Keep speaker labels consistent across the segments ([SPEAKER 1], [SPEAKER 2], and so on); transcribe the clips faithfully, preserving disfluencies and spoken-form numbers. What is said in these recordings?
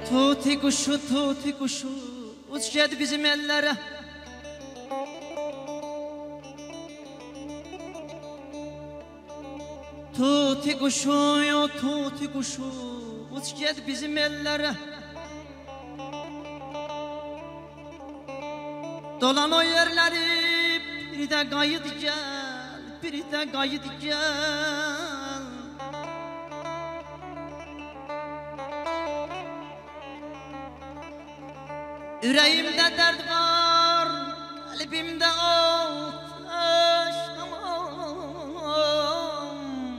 [SPEAKER 1] Tuti kuşu, tuti kuşu, uç gel bizim ellere. Tuti kuşu, yo tuti kuşu, uç gel bizim ellere. Dolan o yerleri, biri de kayıt gel, biri de kayıt gel. Yüreğimde dert var, kalbimde ateş, aman.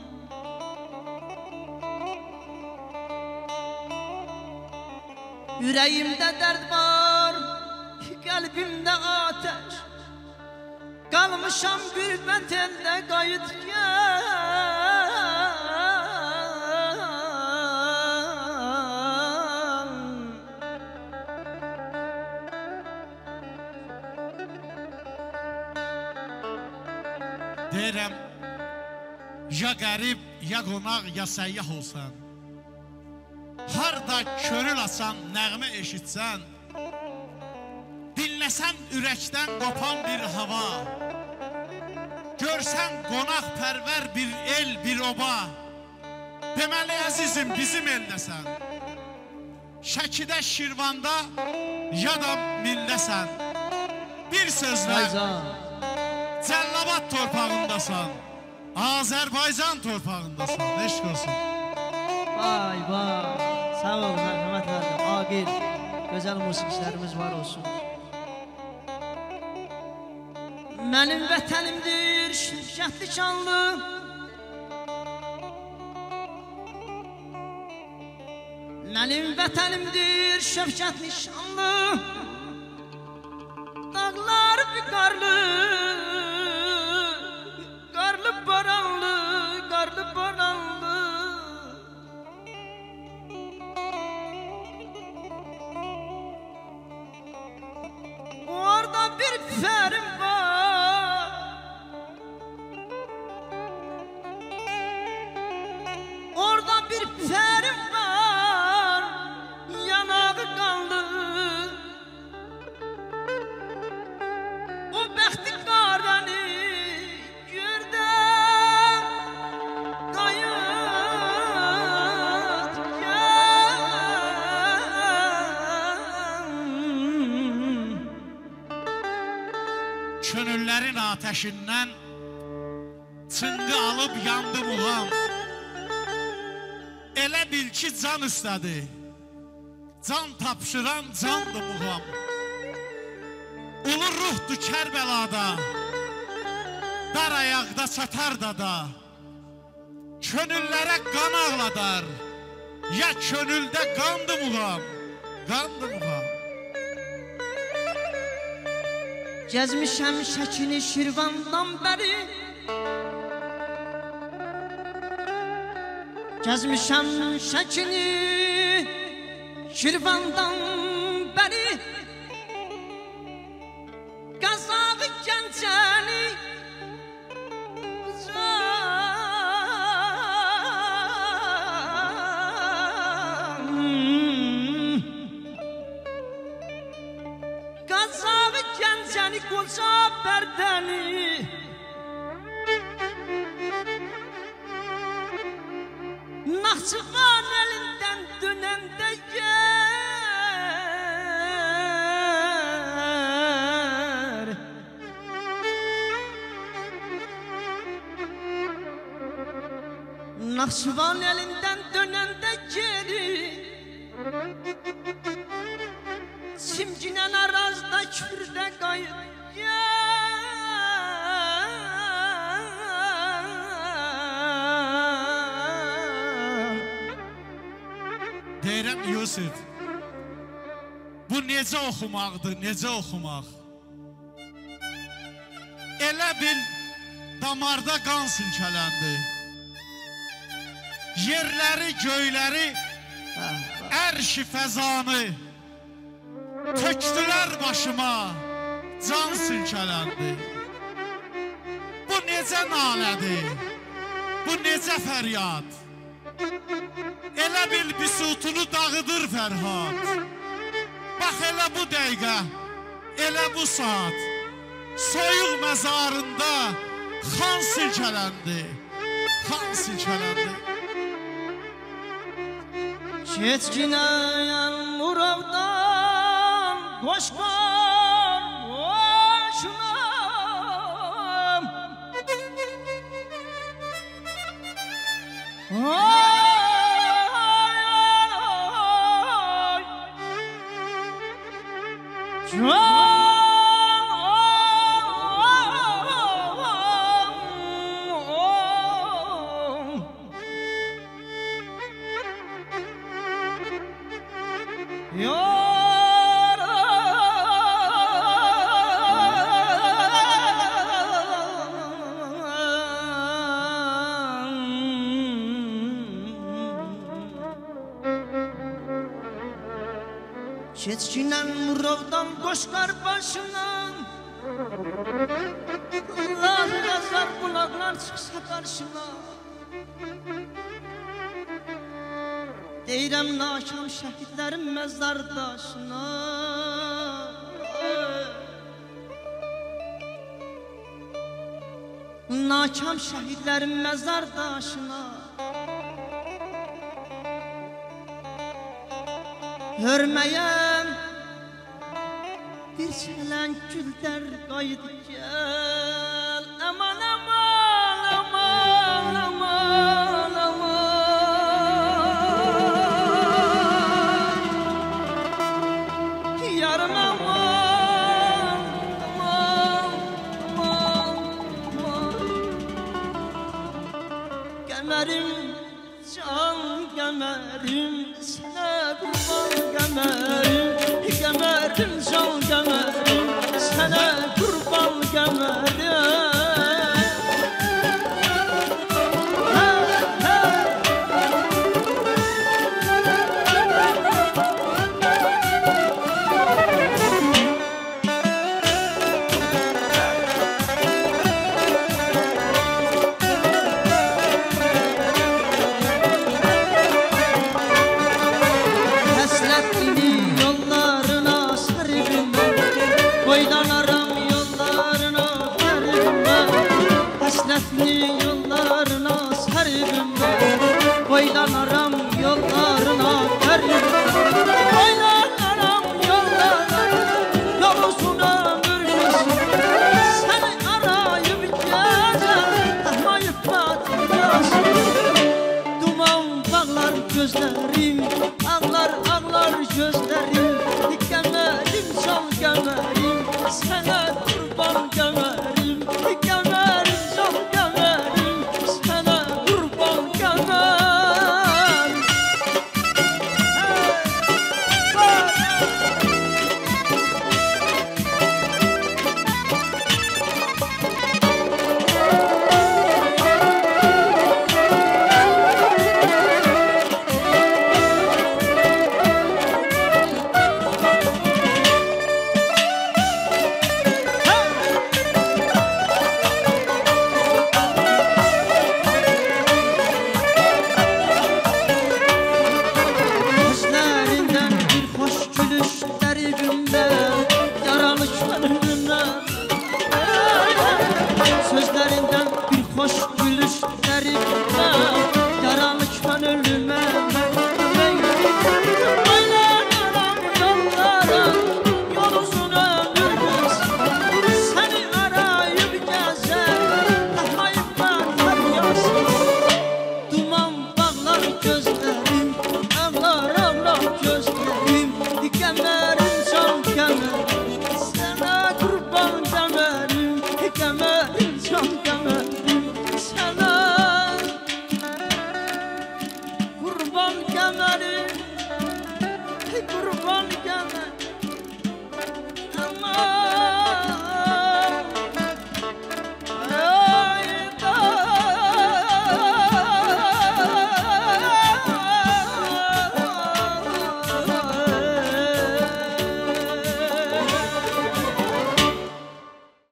[SPEAKER 1] Yüreğimde dert var, kalbimde ateş. Kalmışam gurbet elde kayıt gel.
[SPEAKER 2] Deyirəm, ya qərib, ya qonaq, ya səyyah olsan, harda körül asan, nəğmə eşitsən, dinləsən ürəkdən qopan bir hava, görsən qonaq pərvər bir el, bir oba, deməli əzizim bizim eldəsən, Şəkidə, Şirvanda, ya da Mildəsən, bir sözlə Cəllabad torpağındasan, Azərbaycan torpağındasan, eşq olsun.
[SPEAKER 1] Vay vay, sağ olun, mərhəmət verdim, aqil, gözəl musiqiçilərimiz var olsun. Mənim vətənimdir, şirkətli şanlı, mənim vətənimdir, şirkətli şanlı, dağlar bir qarlı, qarlı baranlı, qarlı baranlı. Orada bir pərim var, orada bir pərim var, yanağı qanlı. O bəxti qarəni gördüm, qayıt gəl.
[SPEAKER 2] Könüllərin ateşindən çınqı alıb yandı muğam, elə bil ki can istədi, can tapşıran candı muğam. Ulu ruhdu Kərbəlada, dar ayaqda çatar da da, könüllərə qan ağladar, ya könüldə qandı muğam, qandı muğam.
[SPEAKER 1] Gəzmişəm Şəkini Şirvandan bəri, Gəzmişəm Şəkini Şirvandan bəri, Qazağı Gəncəni Qazağı Gəncəni qoca bərdəni, Naxçıvan əlindən dönəndə yer, Naxçıvan əlindən dönəndə geri, Simcinən arazda kürdə qayıt gel.
[SPEAKER 2] Deyirəm Yusuf, bu necə oxumaqdır, necə oxumaq? Elə bil damarda qan silkələndi, yerləri, göyləri, ərş-i fəzanı tökdülər başıma, can silkələndi. Bu necə nalədir, bu necə fəryad? Elə bil bisutunu dağıdır Fərhad. Bax elə bu dəqiqə, elə bu saat soyuq məzarında xan silkələndi, xan silkələndi.
[SPEAKER 1] Keçkinən Murovdan qoşqar boşunam. Keçkinən Murovdan qoşqar başından Allah yazar qulaqlar çıxsa qarşına. Deyirəm nakam şəhidlərin məzardaşına. Nakam şəhidlərin məzardaşına. Hörməyəm bir çələn güldər qayıd gəl. Aman aman aman aman aman yarım aman aman aman aman Qəmərim can qəmərim sənə qurban qəmərim. Qəmərim can qəmərim sənə qurban qəmərim. Yollarına sarıbım ben, oylanaram yollarına sarıbım. Oylanaram yollarına, yolun ömrüsün. Seni arayıp geleceğim, tahmayıp batırasın. Duman bağlar gözlerim, ağlar ağlar gözlerim. Qəmərim can qəmərim, sənə